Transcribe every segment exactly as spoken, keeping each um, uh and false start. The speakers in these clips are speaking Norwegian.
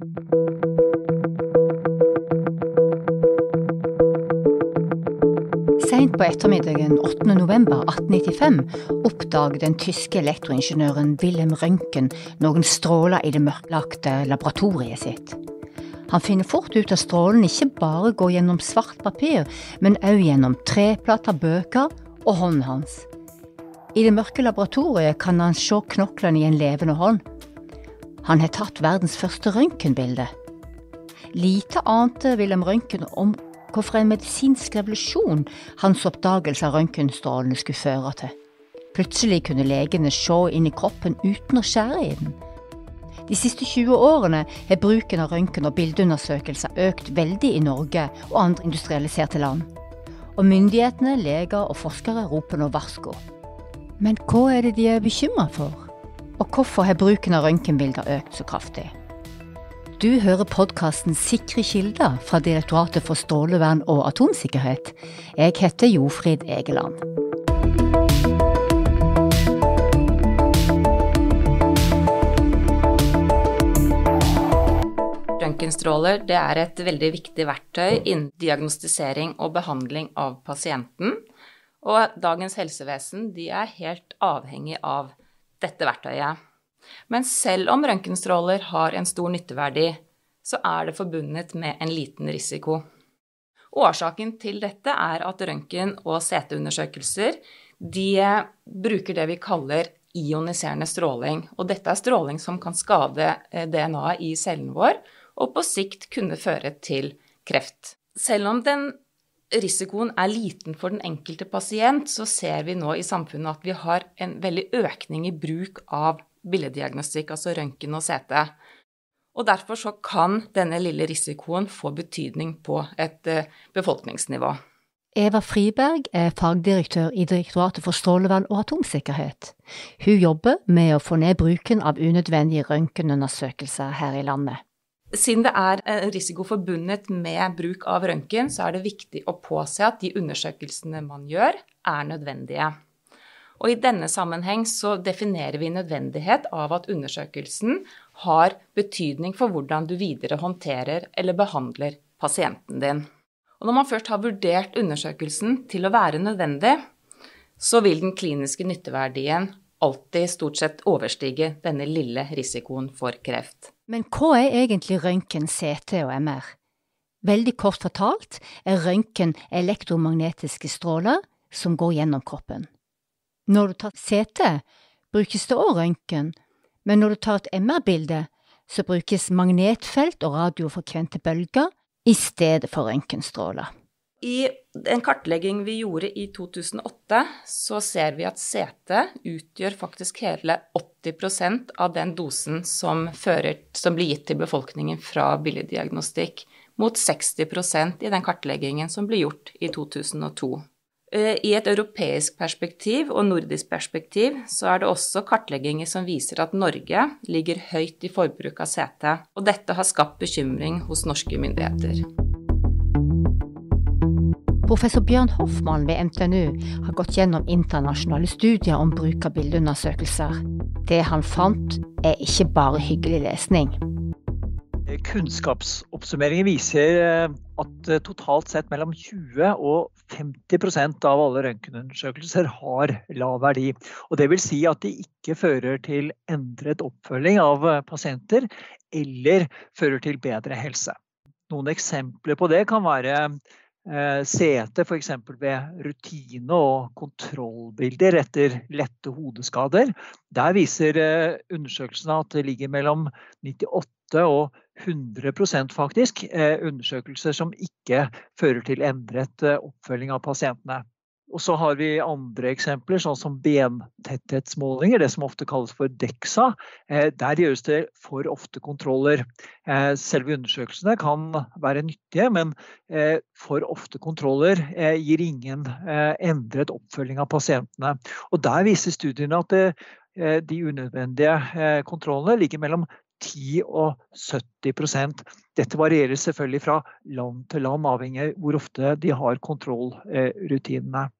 Sent på ettermiddagen åttende november atten nittifem oppdaget den tyske elektroingeniøren Wilhelm Røntgen noen stråler i det mørklagte laboratoriet sitt. Han finner fort ut at strålen ikke bare går gjennom svart papir, men også gjennom treplater, bøker og hånden hans. I det mørke laboratoriet kan han se knoklene i en levende hånd. Han har tatt verdens første røntgenbilde. Lite ante Wilhelm Røntgen om hvorfor en medisinsk revolusjon hans oppdagelse av røntgenstrålene skulle føre til. Plutselig kunne legene se inn i kroppen uten å skjære i den. De siste tjue årene har bruken av røntgen- og bildeundersøkelser økt veldig i Norge og andre industrialiserte land. Og myndighetene, leger og forskere roper nå varsko. Men hva er det de er bekymret for? Og hvorfor har bruken av røntgenbilder økt så kraftig? Du hører podcasten Sikre kilder fra Direktoratet for strålevern og atomsikkerhet. Jeg heter Jofrid Egeland. Røntgenstråler det er et veldig viktig verktøy innen diagnostisering og behandling av pasienten. Og dagens helsevesen de er helt avhengig av dette verktøyet. Men selv om røntgenstråler har en stor nytteverdi, så er det forbundet med en liten risiko. Årsaken til dette er at røntgen- og C T-undersøkelser de bruker det vi kaller ioniserende stråling. Og dette er stråling som kan skade D N A i cellen vår, og på sikt kunne føre til kreft. Selv om den risikoen er liten for den enkelte pasient, så ser vi nå i samfunnet at vi har en veldig økning i bruk av billeddiagnostikk, altså røntgen og C T. Og derfor så kan denne lille risikoen få betydning på et befolkningsnivå. Eva Friberg er fagdirektør i Direktoratet for strålevern og atomsikkerhet. Hun jobber med å få ned bruken av unødvendige røntgenundersøkelser her i landet. Siden det er en risiko forbundet med bruk av røntgen, så er det viktig å påse at de undersøkelsene man gjør er nødvendige. Og i denne sammenheng så definerer vi nødvendighet av at undersøkelsen har betydning for hvordan du videre håndterer eller behandler pasienten din. Og når man først har vurdert undersøkelsen til å være nødvendig, så vil den kliniske nytteverdien alltid stort sett overstige denne lille risikoen for kreft. Men hva er egentlig røntgen, C T og M R? Veldig kort fortalt er røntgen elektromagnetiske stråler som går gjennom kroppen. Når du tar C T, brukes det også røntgen, men når du tar et M R-bilde, så brukes magnetfelt og radiofrekvente bølger i stedet for røntgenstråler. I en kartlegging vi gjorde i to tusen og åtte, så ser vi at C T utgjør faktisk hele åtti prosent av den dosen som, fører, som blir gitt til befolkningen fra billeddiagnostikk, mot seksti prosent i den kartleggingen som ble gjort i to tusen og to. I et europeisk perspektiv og nordisk perspektiv så er det også kartlegginger som viser at Norge ligger høyt i forbruk av C T, og dette har skapt bekymring hos norske myndigheter. Professor Bjørn Hoffmann ved N T N U har gått gjennom internasjonale studier om bruk av bildeundersøkelser. Det han fant er ikke bare hyggelig lesning. Kunnskapsoppsummeringen viser at totalt sett mellom tjue og femti prosent av alle røntgenundersøkelser har lav verdi. Og det vil si at de ikke fører til endret oppfølging av pasienter eller fører til bedre helse. Noen eksempler på det kan være C T for eksempel ved rutine- og kontrollbilder etter lette hodeskader. Der viser undersøkelsene at det ligger mellom nittiåtte og hundre prosent faktisk undersøkelser som ikke fører til endret oppfølging av pasientene. Og så har vi andre eksempler, sånn som bentetthetsmålinger, det som ofte kalles for DEXA. Der gjøres det for ofte kontroller. Selve undersøkelsene kan være nyttige, men for ofte kontroller gir ingen endret oppfølging av pasientene. Og der viser studiene at de unødvendige kontrollene ligger mellom ti og sytti prosent. Dette varierer selvfølgelig fra land til land, avhengig av hvor ofte de har kontrollrutinene.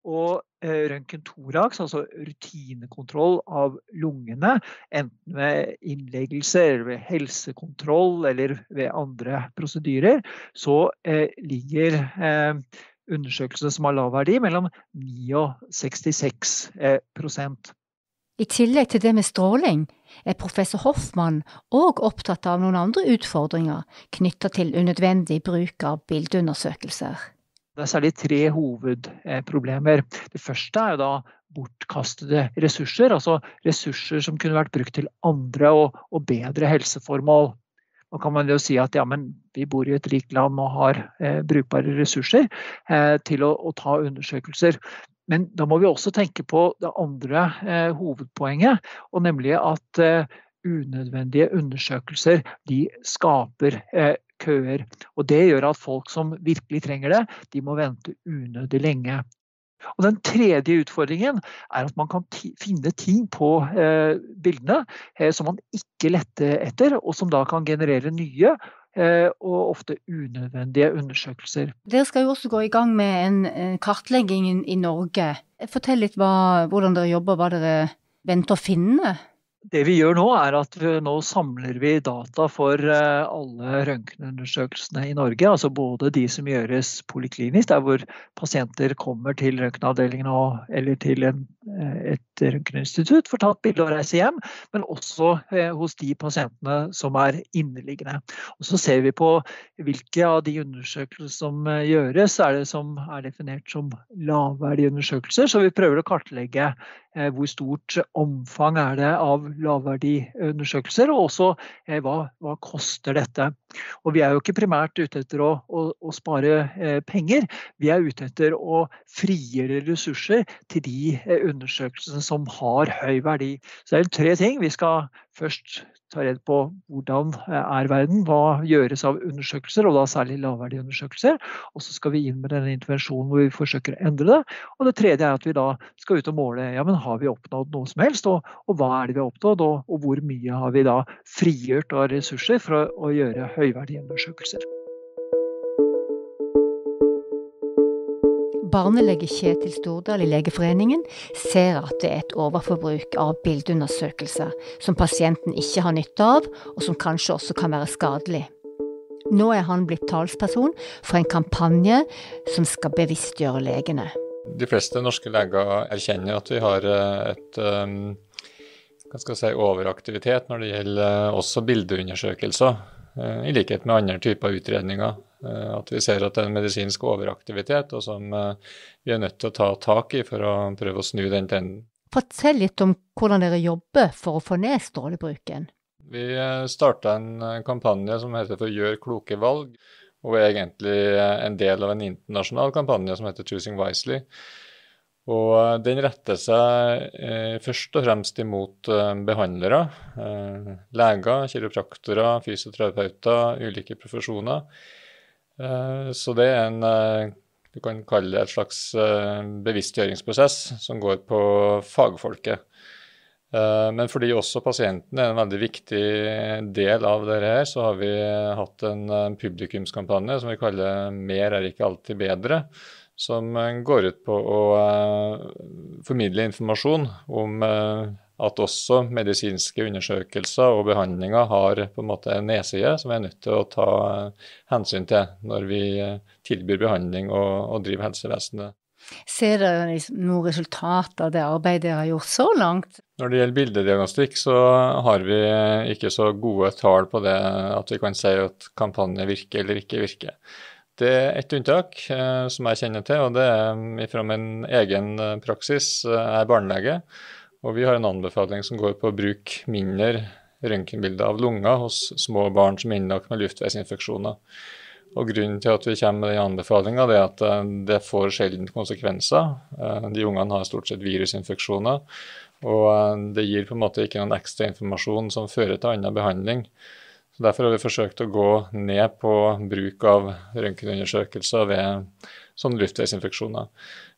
Og røntgen-thorax, altså rutinekontroll av lungene, enten ved innleggelse eller ved helsekontroll eller ved andre prosedyrer, så ligger undersøkelsene som har lav verdi mellom ni og sekstiseks prosent. I tillegg til det med stråling er professor Hoffmann også opptatt av noen andre utfordringer knyttet til unødvendig bruk av bildeundersøkelser. Det er særlig tre hovedproblemer. Det første er jo da bortkastede ressurser, altså ressurser som kunne vært brukt til andre og, og bedre helseformål. Nå kan man jo si at ja, men vi bor i et rikt land og har eh, brukbare ressurser eh, til å, å ta undersøkelser. Men da må vi også tenke på det andre eh, hovedpoenget, og nemlig at eh, unødvendige undersøkelser de skaper eh, køer. Og det gjør at folk som virkelig trenger det, de må vente unødig lenge. Og den tredje utfordringen er at man kan finne ting på eh, bildene eh, som man ikke letter etter, og som da kan generere nye eh, og ofte unødvendige undersøkelser. Dere skal jo også gå i gang med en, en kartlegging i Norge. Fortell litt hva, hvordan dere jobber, hva dere venter å finne. Det vi gjør nå er at vi, nå samler vi data for alle røntgenundersøkelsene i Norge, altså både de som gjøres poliklinisk, der hvor pasienter kommer til røntgenavdelingen eller til en, et røntgeninstitutt for tatt bilde og reise hjem, men også eh, hos de pasientene som er inneliggende. Og så ser vi på hvilke av de undersøkelser som gjøres, er det som er definert som lavverdige undersøkelser, så vi prøver å kartlegge eh, hvor stort omfang er det av lavverdiundersøkelser, og også eh, hva, hva koster dette. Og vi er jo ikke primært ute etter å, å, å spare eh, penger, vi er ute etter å frigjøre ressurser til de eh, undersøkelsene som har høy verdi. Så det er tre ting. Vi skal først ta redd på hvordan er verden, hva gjøres av undersøkelser, og da særlig lavverdige undersøkelser. Og så skal vi inn med denne intervensjonen hvor vi forsøker å endre det. Og det tredje er at vi da skal ut og måle, ja, men har vi oppnådd noe som helst, og, og hva er det vi har oppnådd, og, og hvor mye har vi da frigjort av ressurser for å, å gjøre høyverdige undersøkelser. Barnelege Kjetil Stordal i Legeforeningen ser at det er et overforbruk av bildeundersøkelser som pasienten ikke har nytte av, og som kanskje også kan være skadelig. Nå er han blitt talsperson for en kampanje som skal bevisstgjøre legene. De fleste norske leger erkjenner at vi har et hva skal jeg si, overaktivitet når det gjelder også bildeundersøkelser, i likhet med andre typer utredninger. At vi ser at det er en medisinsk overaktivitet, og som vi er nødt til å ta tak i for å prøve å snu den trenden. Fortell litt om hvordan dere jobber for å få ned strålebruken. Vi startet en kampanje som heter for Gjør kloke valg, og er egentlig en del av en internasjonal kampanje som heter Choosing Wisely. Og den retter seg eh, først og fremst imot eh, behandlere, eh, leger, kiropraktorer, fysioterapeuter, ulike profesjoner. Eh, så det er en, eh, du kan kalle det et slags eh, bevisstgjøringsprosess som går på fagfolket. Eh, men fordi også pasienten er en veldig viktig del av dette her, så har vi hatt en, en publikumskampanje som vi kaller Mer er ikke alltid bedre, som går ut på å uh, formidle informasjon om uh, at også medisinske undersøkelser og behandlinger har på en måte en nedside som vi er nødt til å ta uh, hensyn til når vi uh, tilbyr behandling og, og driver helsevesenet. Ser dere noe resultat av det arbeidet dere har gjort så langt? Når det gjelder bildediagnostikk, så har vi ikke så gode tall på det at vi kan si at kampanje virker eller ikke virker. Det er et unntak eh, som jeg kjenner til, og det er fra min egen praksis. Jeg er barnelege, og vi har en anbefaling som går på å bruke mindre røntgenbilder av lunger hos små barn som er innlagt med luftveisinfeksjoner. Og grunnen til at vi kommer med den anbefalingen er at det får sjelden konsekvenser. De ungene har stort sett virusinfeksjoner, og det gir på en måte ikke noen ekstra informasjon som fører til annen behandling. Så derfor har vi forsøkt å gå ned på bruk av røntgenundersøkelser ved sånne luftveisinfeksjoner.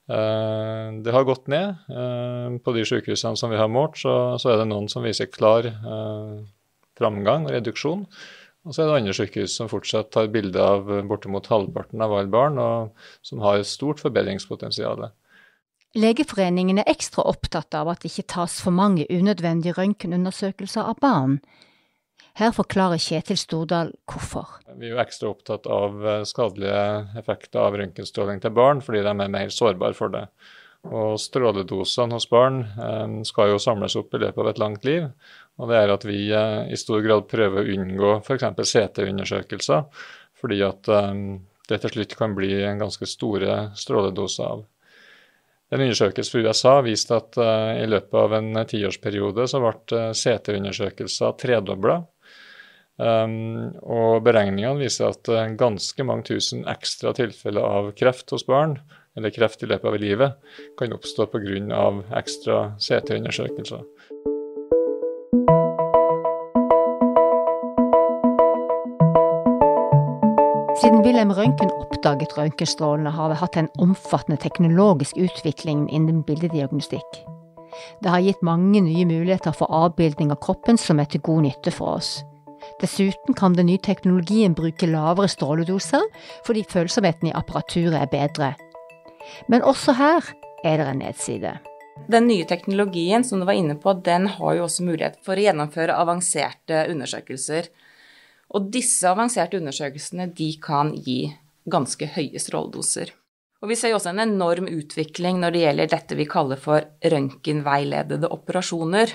Det har gått ned. På de sykehusene som vi har målt, så, så er det noen som viser klar framgang og reduksjon. Og så er det andre sykehus som fortsatt tar bilde av bortimot halvparten av alle barn, og som har et stort forbedringspotensial. Legeforeningen er ekstra opptatt av at det ikke tas for mange unødvendige røntgenundersøkelser av barn. Her forklarer Kjetil Stordal hvorfor. Vi er jo ekstra opptatt av skadelige effekter av røntgenstråling til barn, fordi de er mer sårbare for det. Og stråledosene hos barn eh, skal jo samles opp i løpet av et langt liv. Og det er at vi eh, i stor grad prøver å unngå for eksempel C T-undersøkelser, fordi at eh, det til slutt kan bli en ganske store stråledoser av. En undersøkelse fra U S A viste at uh, i løpet av en tiårsperiode så ble uh, C T-undersøkelser tredoblet. Um, og beregningene viser at uh, ganske mange tusen ekstra tilfeller av kreft hos barn, eller kreft i løpet av livet, kan oppstå på grunn av ekstra C T-undersøkelser. Siden Wilhelm Røntgen oppdaget røntgenstrålene har vi hatt en omfattende teknologisk utvikling innen bildediagnostikk. Det har gitt mange nye muligheter for avbildning av kroppen som er til god nytte for oss. Dessuten kan den nye teknologien bruke lavere stråledoser fordi følsomheten i apparaturet er bedre. Men også her er det en nedside. Den nye teknologien som du var inne på, den har jo også mulighet for å gjennomføre avanserte undersøkelser. Og disse avanserte undersøkelsene de kan gi ganske høye stråledoser. Og vi ser jo også en enorm utvikling når det gjelder dette vi kaller for røntgenveiledede operasjoner.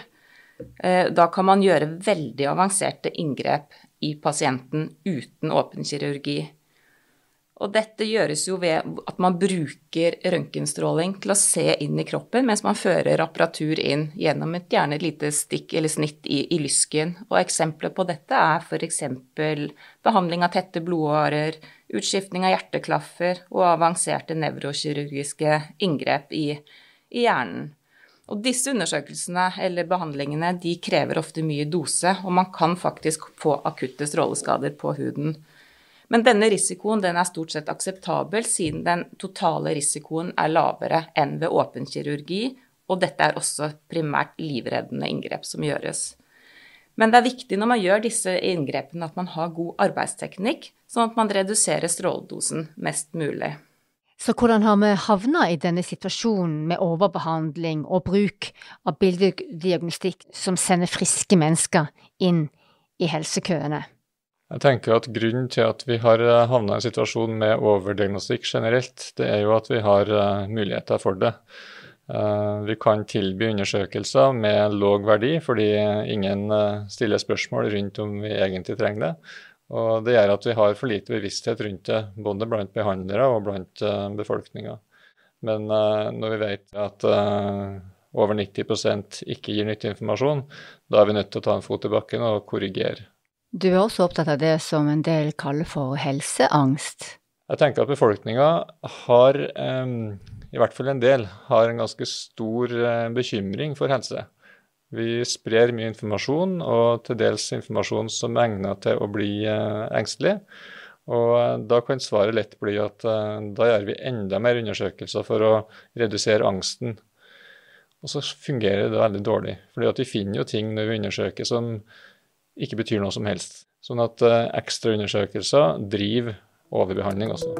Da kan man gjøre veldig avanserte inngrep i pasienten uten åpen kirurgi. Og dette gjøres jo ved at man bruker røntgenstråling til å se inn i kroppen, mens man fører apparatur inn gjennom et gjerne lite stikk eller snitt i, i lysken. Og eksempler på dette er for eksempel behandling av tette blodårer, utskiftning av hjerteklaffer og avanserte nevrokirurgiske inngrep i, i hjernen. Og disse undersøkelsene eller behandlingene de krever ofte mye dose, og man kan faktisk få akutte stråleskader på huden. Men denne risikoen den er stort sett akseptabel, siden den totale risikoen er lavere enn ved åpen kirurgi, og dette er også primært livreddende inngrep som gjøres. Men det er viktig når man gjør disse inngrepene at man har god arbeidsteknikk, sånn at man reduserer stråledosen mest mulig. Så hvordan har vi havnet i denne situasjonen med overbehandling og bruk av bildediagnostikk som sender friske mennesker inn i helsekøene? Jeg tenker at grunnen til at vi har havnet i en situasjon med overdiagnostikk generelt, det er jo at vi har muligheter for det. Vi kan tilby undersøkelser med låg verdi, fordi ingen stiller spørsmål rundt om vi egentlig trenger det. Og det gjør at vi har for lite bevissthet rundt det, både blant behandlere og blant befolkninga. Men når vi vet at over nitti prosent ikke gir nyttig informasjon, da er vi nødt til å ta en fot i bakken og korrigere. Du er også opptatt av det som en del kaller for helseangst. Jeg tenker at befolkninga har, i hvert fall en del, har en ganske stor bekymring for helse. Vi sprer mye informasjon, og til dels informasjon som er egnet til å bli engstelig. Og da kan svaret lett bli at da gjør vi enda mer undersøkelser for å redusere angsten. Og så fungerer det veldig dårlig, fordi at vi finner jo ting når vi undersøker som ikke betyr noe som helst. Sånn at uh, ekstra undersøkelser driver overbehandling også.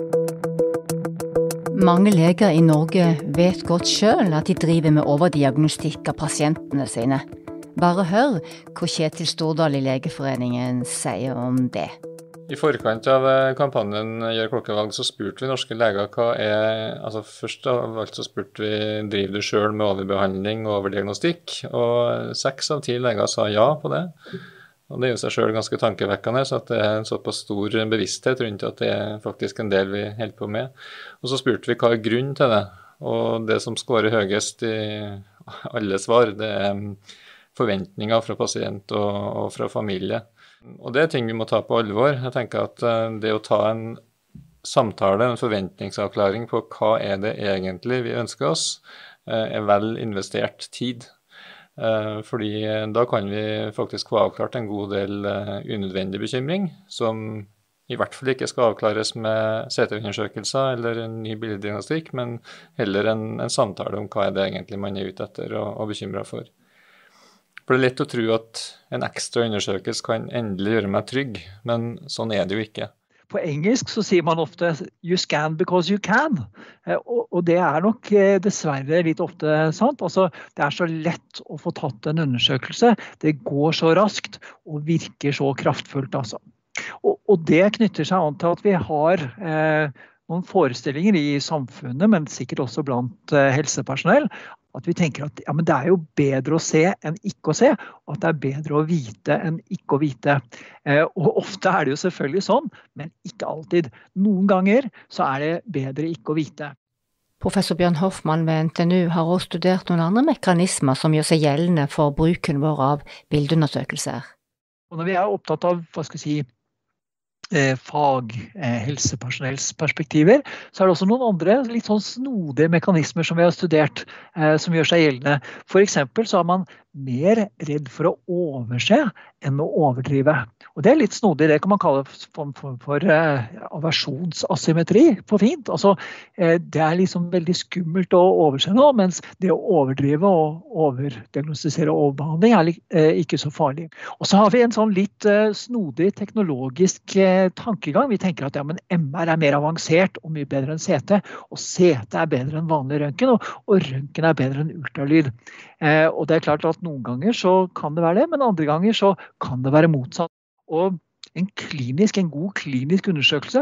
Mange leger i Norge vet godt selv at de driver med overdiagnostikk av pasientene sine. Bare hør hva Kjetil Stordal i Legeforeningen sier om det. I forkant av kampanjen Gjør klokkevalg så spurte vi norske leger hva er, altså først av alt så spurte vi driver du selv med overbehandling og overdiagnostikk, og seks av ti leger sa ja på det. Og det er jo seg selv ganske tankevekkende, så at det er en såpass stor bevissthet rundt at det er faktisk en del vi holder på med. Og så spurte vi hva er grunnen til det, og det som skårer høyest i alle svar, det er forventninger fra pasient og, og fra familie. Og det er ting vi må ta på alvor. Jeg tenker at det å ta en samtale, en forventningsavklaring på hva er det egentlig vi ønsker oss, er vel investert tid. Fordi da kan vi faktisk få avklart en god del unødvendig bekymring, som i hvert fall ikke skal avklares med C T-undersøkelser eller en ny bildediagnostikk, men heller en, en samtale om hva er det egentlig man er ute etter og, og bekymret for. For det er lett å tro at en ekstra undersøkelse kan endelig gjøre meg trygg, men sånn er det jo ikke. På engelsk så sier man ofte «you scan because you can». Og det er nok dessverre litt ofte sant. Altså, det er så lett å få tatt en undersøkelse. Det går så raskt og virker så kraftfullt. Altså. Og, og det knytter seg an til at vi har eh, noen forestillinger i samfunnet, men sikkert også blant eh, helsepersonell, at vi tenker at ja, men det er jo bedre å se enn ikke å se, og at det er bedre å vite enn ikke å vite. Eh, og ofte er det jo selvfølgelig sånn, men ikke alltid. Noen ganger så er det bedre ikke å vite. Professor Bjørn Hoffmann ved N T N U har også studert noen andre mekanismer som gjør seg gjeldende for bruken vår av bildeundersøkelser. Og når vi er opptatt av, hva skal jeg si, fag, helsepersonells perspektiver, så er det også noen andre litt sånn snodige mekanismer som vi har studert, som gjør seg gjeldende. For eksempel så er man mer redd for å overse enn å overdrive. Og det er litt snodig, det kan man kalle for, for, for uh, aversjonsasymmetri på fint. Altså, uh, det er liksom veldig skummelt å overse noe, mens det å overdrive og overdiagnostisere og overbehandling er uh, ikke så farlig. Og så har vi en sånn litt uh, snodig teknologisk uh, tankegang. Vi tenker at ja, men M R er mer avansert og mye bedre enn C T, og C T er bedre enn vanlig røntgen, og, og røntgen er bedre enn ultralyd. Uh, og det er klart at noen ganger så kan det være det, men andre ganger så kan det være motsatt. Og en klinisk, en god klinisk undersøkelse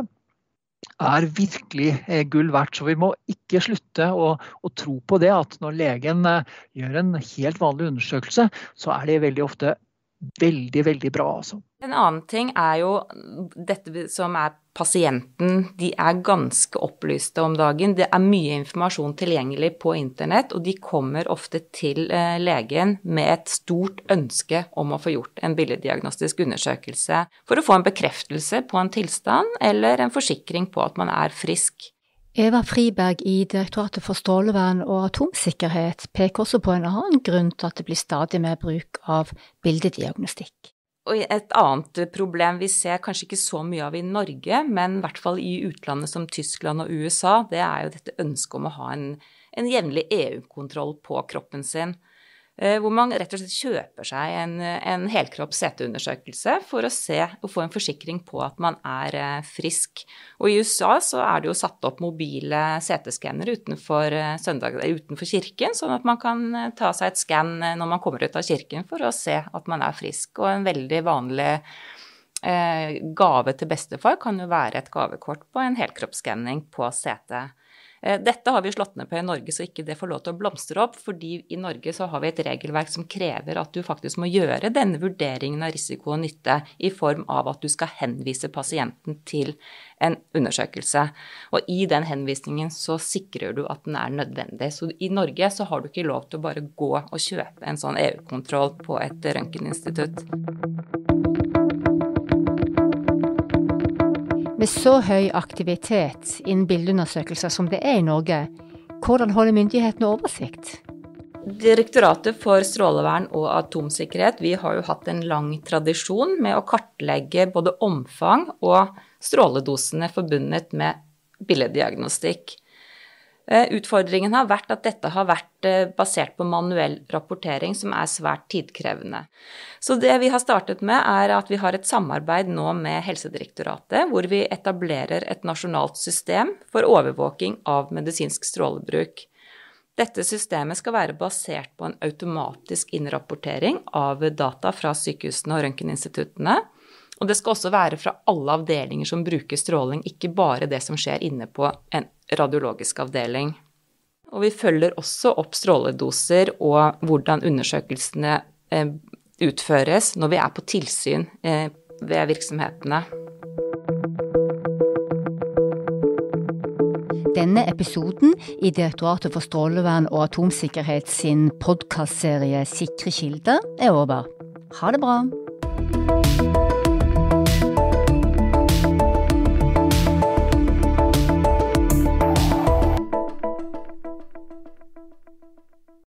er virkelig gull verdt, så vi må ikke slutte å, å tro på det at når legen gjør en helt vanlig undersøkelse, så er det veldig ofte veldig, veldig bra. Altså. En annen ting er jo dette som er pasienten, de er ganske opplyste om dagen. Det er mye informasjon tilgjengelig på internett, og de kommer ofte til eh, legen med et stort ønske om å få gjort en billeddiagnostisk undersøkelse for å få en bekreftelse på en tilstand eller en forsikring på at man er frisk. Eva Friberg i Direktoratet for strålevern og atomsikkerhet peker også på en annen grunn til at det blir stadig mer bruk av bildediagnostikk. Og et annet problem vi ser kanskje ikke så mye av i Norge, men i hvert fall i utlandet som Tyskland og U S A, det er jo dette ønsket om å ha en, en jevnlig E U-kontroll på kroppen sin, hvor man rett og slett kjøper seg en, en helkropps C T-undersøkelse for å se og få en forsikring på at man er frisk. Og i U S A så er det jo satt opp mobile C T-skanner utenfor, søndag, utenfor kirken, sånn at man kan ta seg et skann når man kommer ut av kirken for å se at man er frisk. Og en veldig vanlig eh, gave til bestefar kan jo være et gavekort på en helkroppsskanning på C T. Dette har vi slått ned på i Norge, så ikke det får lov til å blomstre opp, fordi i Norge så har vi et regelverk som krever at du faktisk må gjøre denne vurderingen av risiko og nytte i form av at du skal henvise pasienten til en undersøkelse. Og i den henvisningen så sikrer du at den er nødvendig. Så i Norge så har du ikke lov til å bare gå og kjøpe en sånn E U-kontroll på et røntgeninstitutt. Med så høy aktivitet innen bildeundersøkelser som det er i Norge, hvordan holder myndighetene oversikt? Direktoratet for strålevern og atomsikkerhet, vi har jo hatt en lang tradisjon med å kartlegge både omfang og stråledosene forbundet med billeddiagnostikk. Utfordringen har vært at dette har vært basert på manuell rapportering som er svært tidkrevende. Så det vi har startet med er at vi har et samarbeid nå med Helsedirektoratet, hvor vi etablerer et nasjonalt system for overvåking av medisinsk strålebruk. Dette systemet skal være basert på en automatisk innrapportering av data fra sykehusene og røntgeninstituttene. Og det skal også være fra alle avdelinger som bruker stråling, ikke bare det som skjer inne på en radiologisk avdeling. Og vi følger også opp stråledoser og hvordan undersøkelsene eh, utføres når vi er på tilsyn eh, ved virksomhetene. Denne episoden i Direktoratet for strålevern og atomsikkerhet sin podcastserie Sikre kilder er over. Ha det bra!